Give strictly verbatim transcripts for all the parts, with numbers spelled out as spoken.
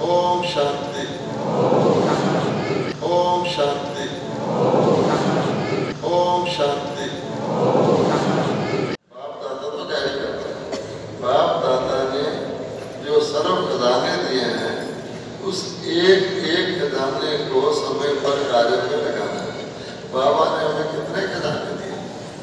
ओम शांति, ओम शांति, ओम शांति। बाप दादा तो गाइड करते हैं। बाप दादा ने जो सर्व खजाने दिए हैं, उस एक एक खजाने को समय पर कार्य में लगाना है। बाबा ने हमें कितने खजाने दिए?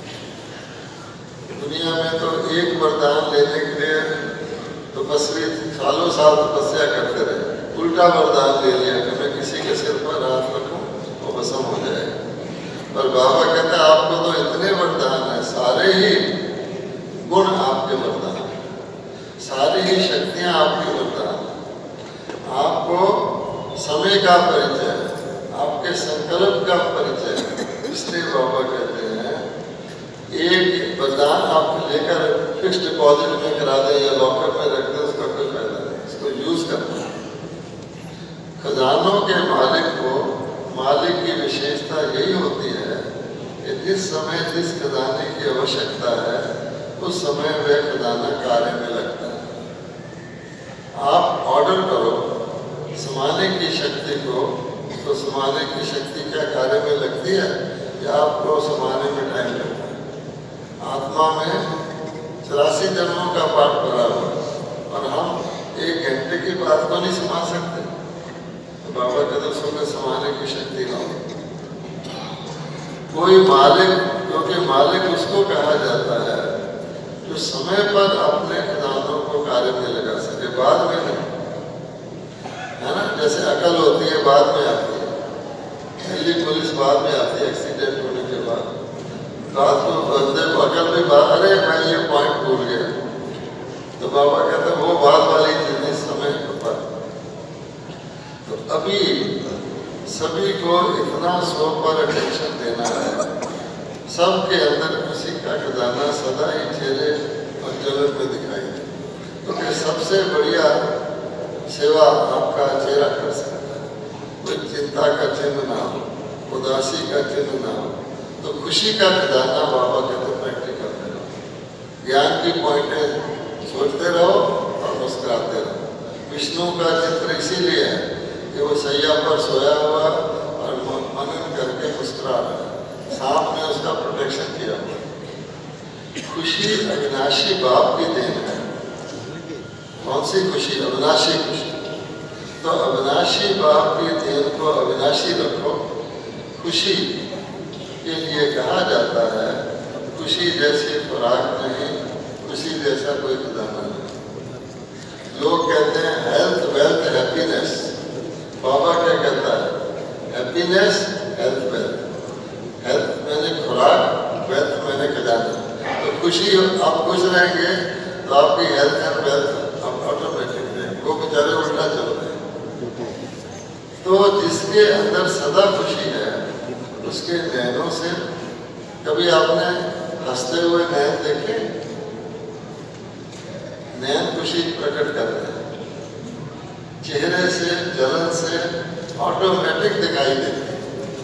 दुनिया में तो एक वरदान लेने के लिए तो तपस्वी सालों साल तपस्या करते रहे। उल्टा वरदान ले लिया कि मैं किसी के सिर पर हाथ रखूं वो भस्म हो जाएगा। पर बाबा कहते हैं आपको तो इतने वरदान है, सारे ही गुण आपके वरदान है, सारी ही शक्तियां आपकी वरदान है। आपको समय का परिचय, आपके संकल्प का परिचय। इसलिए बाबा कहते हैं एक वरदान आप लेकर फिक्स डिपॉजिट में करा दें या लॉकर में रख दें, उसका कोई फायदा नहीं, इसको यूज करना है। खजानों के मालिक को, मालिक की विशेषता यही होती है कि जिस समय जिस खजाने की आवश्यकता है उस समय वह खजाना कार्य में लगता है। आप ऑर्डर करो समाने की शक्ति को, तो समाने की शक्ति क्या कार्य में लगती है या आपको समाने में टाइम लगता है? आत्मा में चौरासी जन्मों का पाठ पड़ा हुआ और हम एक घंटे की बात को नहीं समा सकते। तो बाबा कहते सुबह समाने की शक्ति लाओ। कोई मालिक, क्योंकि मालिक उसको कहा जाता है जो समय पर अपने खजानों को कार्य में लगा सके, बाद में नहीं, है ना। जैसे अकल होती है बाद में आती है, दिल्ली पुलिस बाद में आती है एक्सीडेंट होने के बाद। रात को बंदे को अकल भी बात, अरे मैं ये पॉइंट भूल गया। तो बाबा कहते वो बाद वाली चीज इस समय पर। तो अभी सभी को इतना सौ पर अटेंशन देना है। सबके अंदर किसी का खजाना सदा ही चेहरे और जलन में दिखाई दे, क्योंकि तो सबसे बढ़िया सेवा आपका चेहरा कर सकता है। कोई चिंता का चिन्ह ना हो, उदासी का चिन्ह ना हो, तो खुशी का खजाना बाबा कहते प्रैक्टिकल करो। ज्ञान की पॉइंटें सोचते रहो और मुस्कुराते रहो। विष्णु का चित्र इसीलिए है कि वो सैया पर सोया हुआ और मनन करके मुस्कुरा रहा है, सांप ने उसका प्रोटेक्शन किया हुआ। खुशी अविनाशी बाप की देन है। कौन सी खुशी? अविनाशी खुशी। तो अविनाशी बाप की देन को अविनाशी रखो। खुशी के लिए कहा जाता है खुशी जैसी खुराक नहीं, खुशी जैसा कोई खजाना नहीं। लोग कहते हैं हेल्थ वेल्थ हैप्पीनेस। बाबा क्या कहता है? Happiness health wealth. हेल्थ मैंने खुराक, वेल्थ मैंने खजाना। तो खुशी आप खुश रहेंगे तो आपकी हेल्थ एंड वेल्थ आप ऑटोमेटिक रहेंगे। वो बेचारे उल्टा चल रहे हैं। तो जिसके अंदर सदा खुशी है उसके नैनों से, कभी आपने हंसते हुए नैन देखे? नैन खुशी प्रकट करते हैं, चेहरे से, जलन से ऑटोमेटिक दिखाई देती है।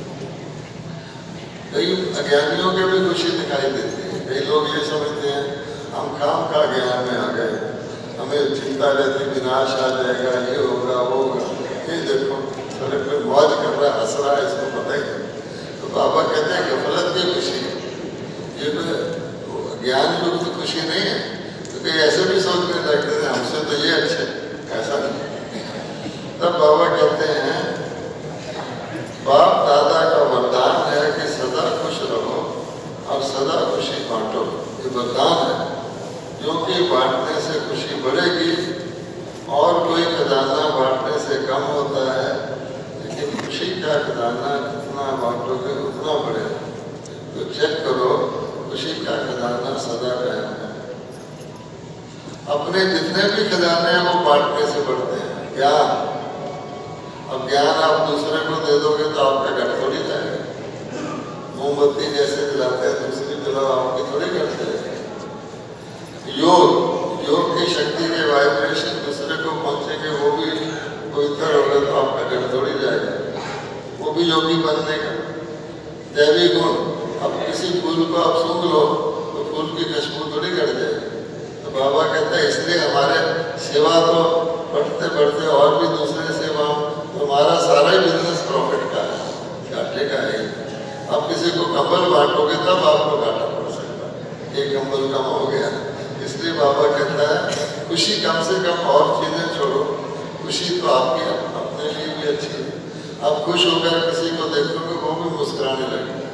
कई अज्ञानियों के भी खुशी दिखाई देती है। कई लोग ये समझते हैं हम काम का ज्ञान में आ गए, हमें चिंता रहती विनाश आ जाएगा, ये होगा वो होगा। ये देखो सड़क पे मौज कर रहा है, हंस रहा है, इसको पता ही है। तो बाबा कहते हैं गफलत की खुशी, ये तो ज्ञान युक्त खुशी नहीं है। तो कई ऐसे भी सोचने लगते थे हमसे तो ये अच्छे, ऐसा नहीं। तब बाबा कहते हैं बाप दादा का वरदान है कि सदा खुश रहो और सदा खुशी बांटो। ये वरदान है, क्योंकि बांटने से खुशी बढ़ेगी और कोई खजाना बांटने से कम होता है, लेकिन खुशी का खजाना जितना बांटोगे उतना बढ़ेगा। तो चेक करो, खुशी का खजाना सदा कायम है। अपने जितने भी खजाने हैं वो बांटने से बढ़ते हैं। ज्ञान, अब ज्ञान आप दूसरे को दे दोगे तो आपका घर थोड़ी जाएगा। मोमबत्ती जैसे जलाते हैं दूसरी जलाओ, आपकी थोड़ी घर जाएगी। योग, योग की शक्ति के वाइब्रेशन दूसरे को पहुंचेंगे, वो भी पवित्र होगा तो आपका घर थोड़ी जाएगा, वो भी योगी बनने का। दैवी गुण, अब किसी फूल को आप सूंघ लो तो फूल की खुशबू थोड़ी घट जाएगी। तो बाबा कहते हैं इसलिए हमारे सेवा तो बढ़ते बढ़ते और भी दूसरे आप किसी को कंबल बांटोगे तब आपको घाटा पड़ सकता है, एक कंबल कम हो गया। इसलिए बाबा कहता है खुशी कम से कम और चीजें छोड़ो, खुशी तो आपकी अपने लिए भी अच्छी है। आप खुश होकर किसी को देखोगे वो भी मुस्कुराने लगेगा।